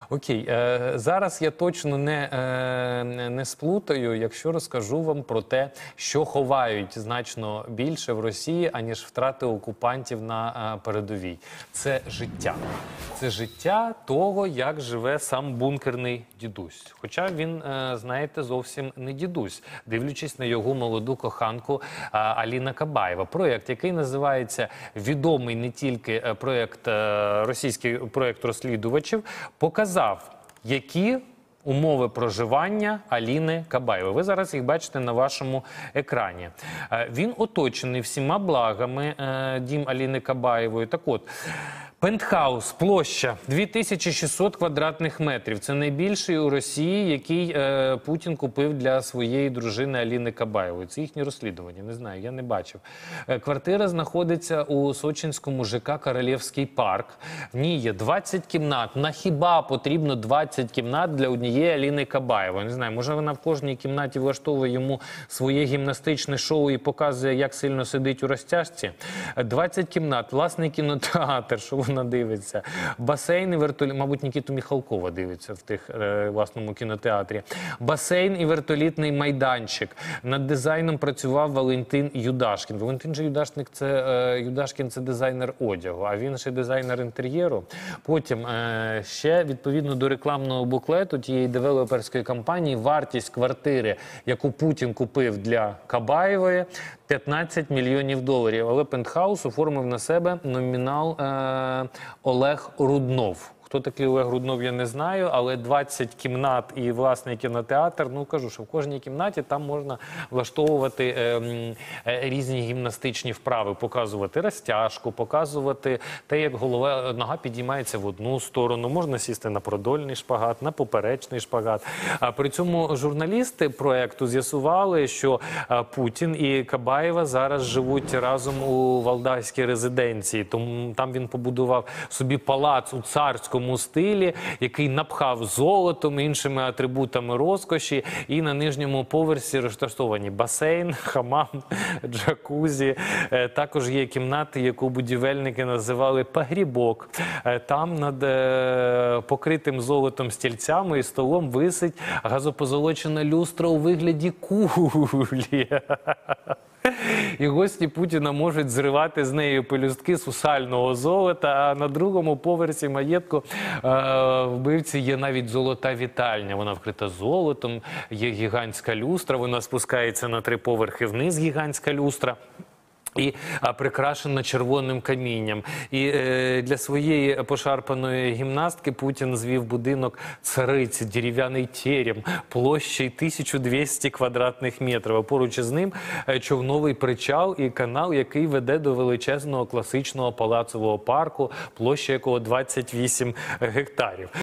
Окей, зараз я точно не сплутаю, якщо розкажу вам про те, що ховають значно більше в Росії, аніж втрати окупантів на передовій. Це життя. Це життя того, як живе сам бункерний дідусь. Хоча він, знаєте, зовсім не дідусь, дивлячись на його молоду коханку Аліна Кабаєва. Проєкт, який називається відомий не тільки російський проєкт розслідувачів, показав, які умови проживання Аліни Кабаєвої. Ви зараз їх бачите на вашому екрані. Він оточений всіма благами, дім Аліни Кабаєвої. Так от, пентхаус, площа 2600 квадратних метрів. Це найбільший у Росії, який Путін купив для своєї дружини Аліни Кабаєвої. Це їхні розслідування, не знаю, я не бачив. Квартира знаходиться у сочинському ЖК «Королівський парк». В ній є 20 кімнат. На хіба потрібно 20 кімнат для однієї Аліни Кабаєвої? Не знаю, може вона в кожній кімнаті влаштовує йому своє гімнастичне шоу і показує, як сильно сидить у розтяжці? 20 кімнат, власний кінотеатр, що вона дивиться, басейн і вертоліт, мабуть, Нікіту Міхалкова дивиться в тих власному кінотеатрі, басейн і вертолітний майданчик. Над дизайном працював Валентин Юдашкін. Валентин же Юдашкін – це дизайнер одягу, а він ще дизайнер інтер'єру. Потім ще, відповідно до рекламного буклету тієї девелоперської компанії, вартість квартири, яку Путін купив для Кабаєвої, 15 мільйонів доларів. Але пентхаус оформив на себе номінал Олег Руднов. Хто такий Олег Руднов, я не знаю, але 20 кімнат і власний кінотеатр, ну кажу, що в кожній кімнаті там можна влаштовувати різні гімнастичні вправи, показувати розтяжку, показувати те, як нога підіймається в одну сторону, можна сісти на продольний шпагат, на поперечний шпагат. А при цьому журналісти проєкту з'ясували, що Путін і Кабаєва зараз живуть разом у валдайській резиденції. Тому там він побудував собі палац у царському стилі, який напхав золотом, іншими атрибутами розкоші, і на нижньому поверсі розташовані басейн, хамам, джакузі. Також є кімнати, яку будівельники називали погрібок. Там над покритим золотом стільцями і столом висить газопозолочена люстра у вигляді кулі. І гості Путіна можуть зривати з неї пелюстки сусального золота, а на другому поверсі маєтку вбивці є навіть золота вітальня. Вона вкрита золотом, є гігантська люстра, вона спускається на 3 поверхи вниз, гігантська люстра. І прикрашена червоним камінням. І для своєї пошарпаної гімнастки Путін звів будинок цариці, дерев'яний терем, площею 1200 квадратних метрів. А поруч із ним човновий причал і канал, який веде до величезного класичного палацового парку, площа якого 28 гектарів.